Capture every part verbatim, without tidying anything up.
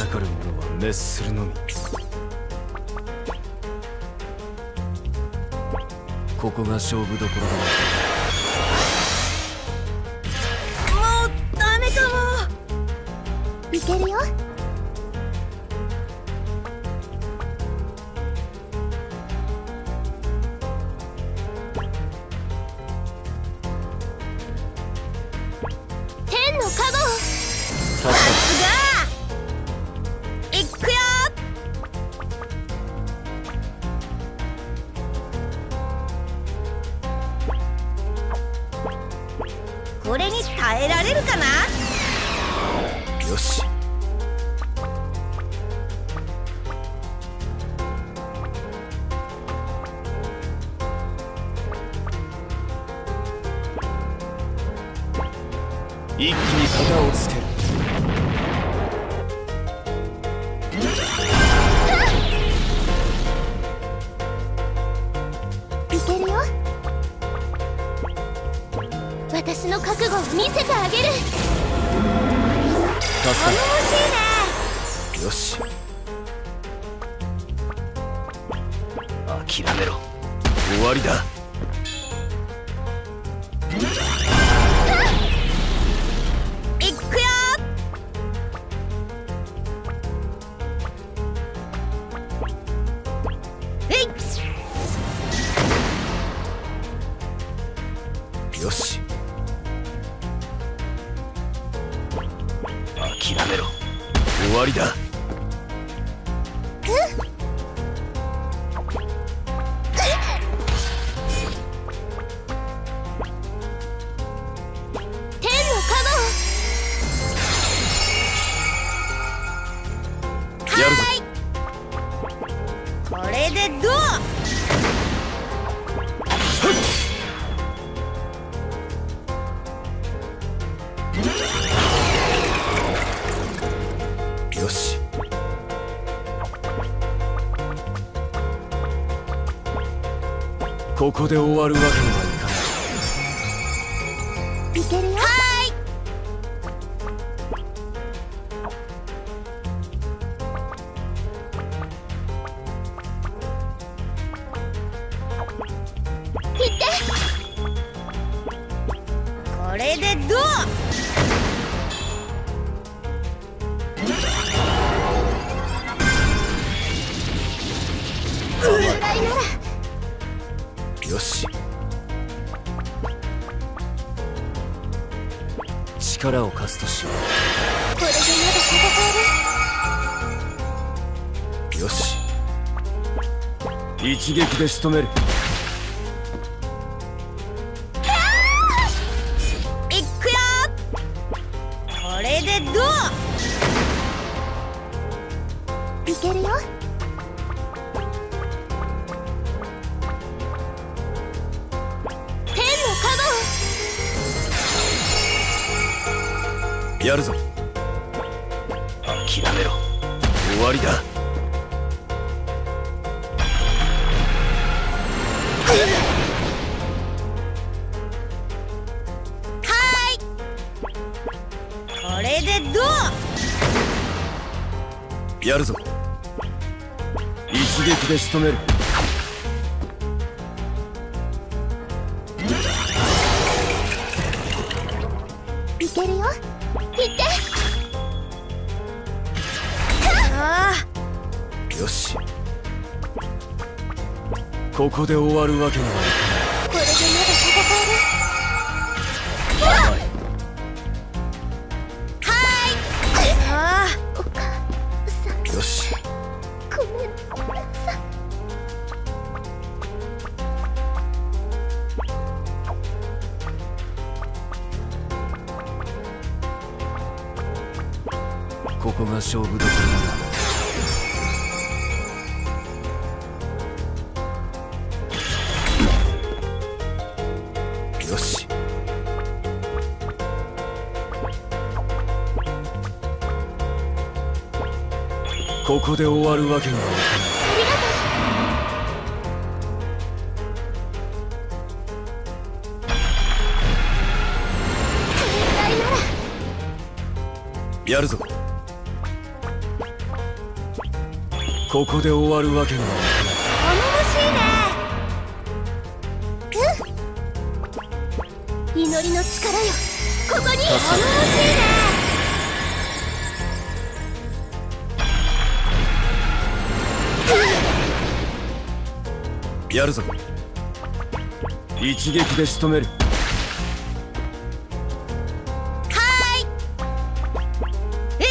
かる者は滅するのみ。ここが勝負どころだ。 もうダメかも。いけるよ。天の加護。さすが。いくよ。これに耐えられるかな。 よし。一気に型をつける。 いけるよ。私の覚悟を見せてあげる。頼もしいね。 よし。諦めろ。終わりだ。 いくよ。えい。 よし。諦めろ。終わりだ。やるぞ。 これでどう。 よし。ここで終わるわけにはいかない。 いけるよ。はい。行って。これでどう。ぐらいなら。 よし。力を貸すとしよう。 これでまだ戦える。 よし。一撃で仕留める。 いくよ。これでどう。いけるよ。天の加護。 やるぞ。諦めろ。終わりだ。 はい。これでどう。 やるぞ。一撃で仕留める。 いけるよ。行って。ああ。 よし。ここで終わるわけにはいかない。 これでまだ戦える。 甘い。 はい。ああ。お母さん。 よし。 ごめんなさい。 ここが勝負どころだ。よし。ここで終わるわけにはいかない。 ありがとう。これぐらいなら。 やるぞ。 ここで終わるわけには。 頼もしいね。うん、祈りの力よ、ここに。頼もしいね。 やるぞ。一撃で仕留める。 はい。えい。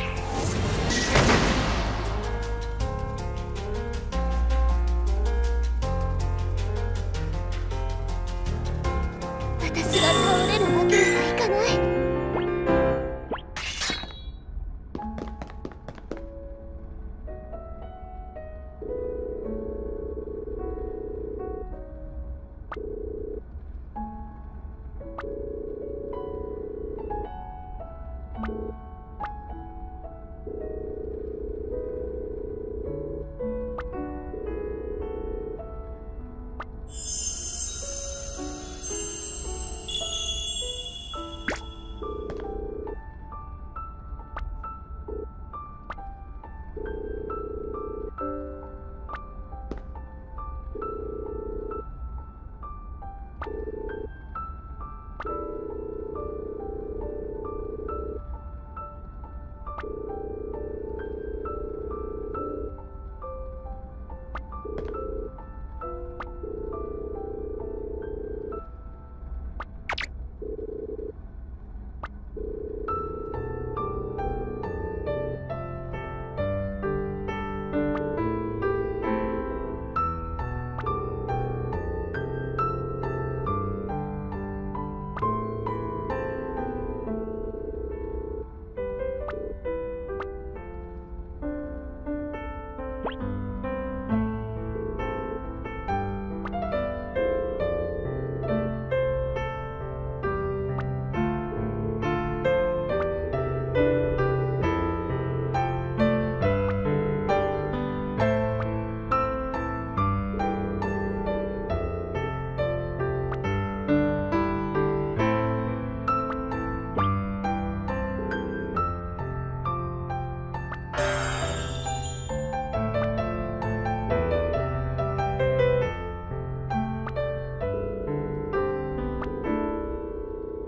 私が倒れるわけにはいかない。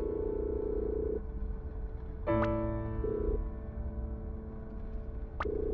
you